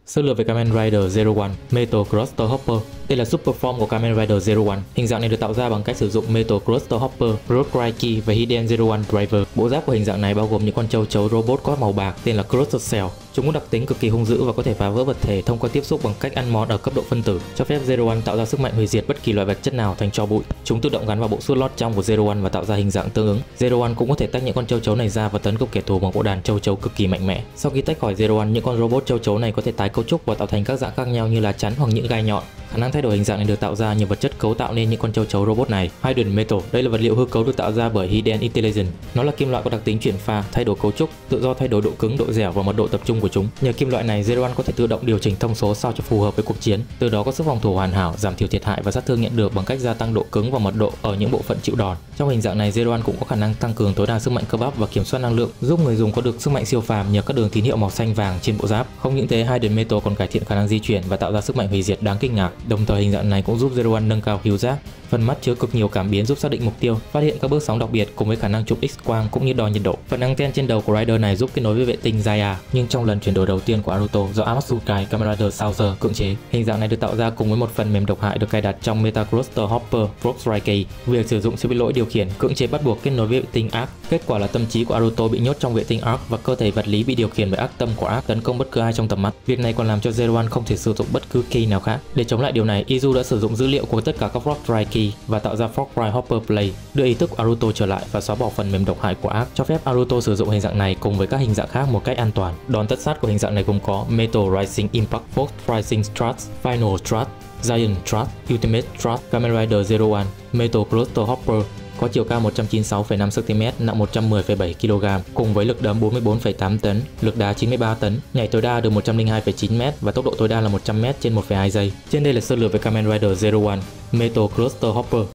Sơ lược về Kamen Rider Zero One Metal Cluster Hopper. Đây là super form của Kamen Rider Zero One. Hình dạng này được tạo ra bằng cách sử dụng Metal Cluster Hopper, Road Key và Hiden Zero One Driver. Bộ giáp của hình dạng này bao gồm những con châu chấu robot có màu bạc tên là Cluster Cell. Chúng có đặc tính cực kỳ hung dữ và có thể phá vỡ vật thể thông qua tiếp xúc bằng cách ăn mòn ở cấp độ phân tử, cho phép Zero One tạo ra sức mạnh hủy diệt bất kỳ loại vật chất nào thành tro bụi. Chúng tự động gắn vào bộ suit lót trong của Zero One và tạo ra hình dạng tương ứng. Zero One cũng có thể tách những con châu chấu này ra và tấn công kẻ thù bằng bộ đàn châu chấu cực kỳ mạnh mẽ. Sau khi tách khỏi Zero One, những con robot châu chấu này có thể tái cấu trúc và tạo thành các dạng khác nhau như là chắn hoặc những gai nhọn. Khả năng thay đổi hình dạng này được tạo ra nhờ vật chất cấu tạo nên những con châu chấu robot này. Hidden Metal, đây là vật liệu hư cấu được tạo ra bởi Hiden Intelligence. Nó là kim loại có đặc tính chuyển pha, thay đổi cấu trúc, tự do thay đổi độ cứng, độ dẻo và mật độ tập trung của chúng. Nhờ kim loại này, Zero One có thể tự động điều chỉnh thông số sao cho phù hợp với cuộc chiến, từ đó có sức phòng thủ hoàn hảo, giảm thiểu thiệt hại và sát thương nhận được bằng cách gia tăng độ cứng và mật độ ở những bộ phận chịu đòn. Trong hình dạng này, Zero One cũng có khả năng tăng cường tối đa sức mạnh cơ bắp và kiểm soát năng lượng, giúp người dùng có được sức mạnh siêu phàm nhờ các đường tín hiệu màu xanh vàng trên bộ giáp. Không những thế, Hidden Metal còn cải thiện khả năng di chuyển và tạo ra sức mạnh hủy diệt đáng kinh ngạc. Đồng thời, hình dạng này cũng giúp Zero One nâng cao khứu giác. Phần mắt chứa cực nhiều cảm biến giúp xác định mục tiêu, phát hiện các bước sóng đặc biệt cùng với khả năng chụp X-quang cũng như đo nhiệt độ. Phần anten trên đầu của Rider này giúp kết nối với vệ tinh Gaia, nhưng trong lần chuyển đổi đầu tiên của Aruto do Amatsukai Kamen Rider Saucer cưỡng chế. Hình dạng này được tạo ra cùng với một phần mềm độc hại được cài đặt trong Metal Cluster Hopper Froststrike. Việc sử dụng sẽ bị lỗi điều khiển cưỡng chế bắt buộc kết nối với vệ tinh Arc. Kết quả là tâm trí của Aruto bị nhốt trong vệ tinh Arc và cơ thể vật lý bị điều khiển bởi ác tâm của Arc tấn công bất cứ ai trong tầm mắt. Việc này còn làm cho Zero One không thể sử dụng bất cứ key nào khác. Để chống lại điều này, Izu đã sử dụng dữ liệu của tất cả các Froststrike và tạo ra Froststrike Hopper Play, đưa ý thức của Aruto trở lại và xóa bỏ phần mềm độc hại của Arc, cho phép Aruto sử dụng hình dạng này cùng với các hình dạng khác một cách an toàn. Đòn tất sát của hình dạng này gồm có Metal Rising Impact, Force Rising Thrust, Final Thrust, Giant Thrust, Ultimate Thrust. Kamen Rider Zero One Metal Cluster Hopper có chiều cao 196,5 cm, nặng 110,7 kg, cùng với lực đấm 44,8 tấn, lực đá 93 tấn, nhảy tối đa được 102,9 m và tốc độ tối đa là 100 m trên 1,2 giây. Trên đây là sơ lược về Kamen Rider Zero One Metal Cluster Hopper.